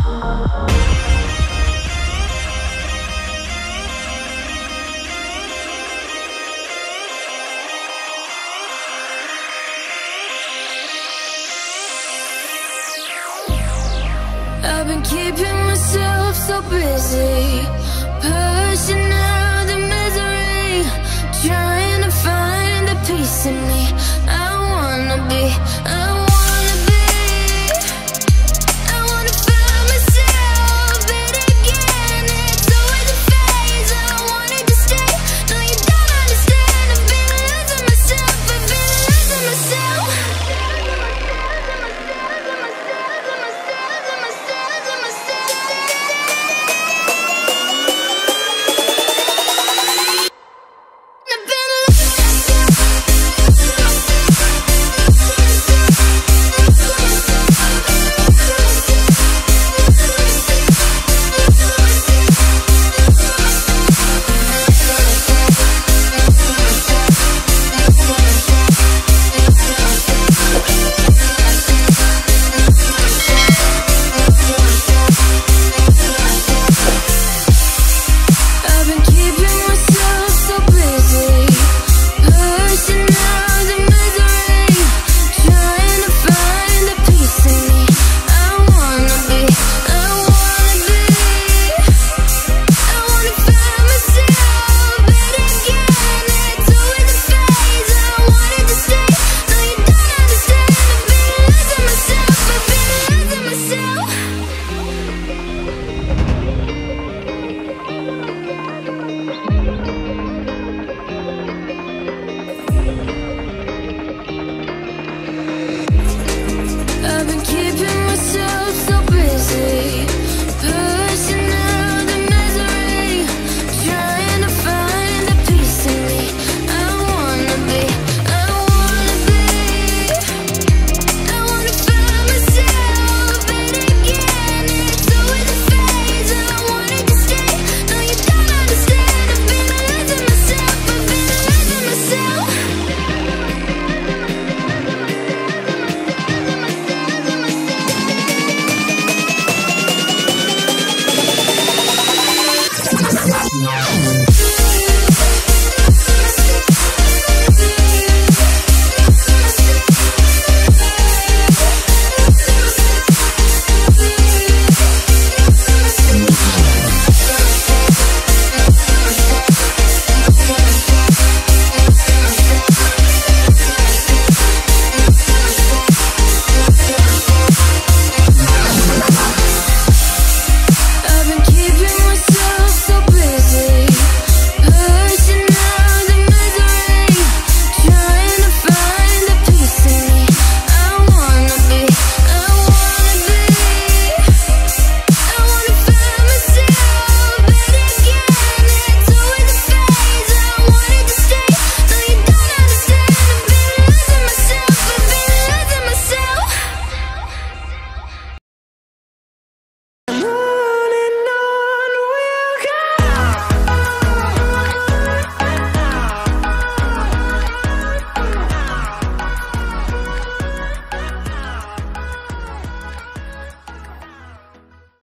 I've been keeping myself so busy, pushing out the misery, trying to find the peace in me. I wanna be, I wanna find myself, but again, it's always a phase. I wanted to stay, no you don't understand. I've been losing myself, I've been losing myself. I've been keeping myself so busy, pushing out the misery, trying to find the peace in me. I wanna be, I wanna find myself, but again, it's always a phase. I wanted to stay, no you don't understand. I've been losing myself, I've been losing myself. No.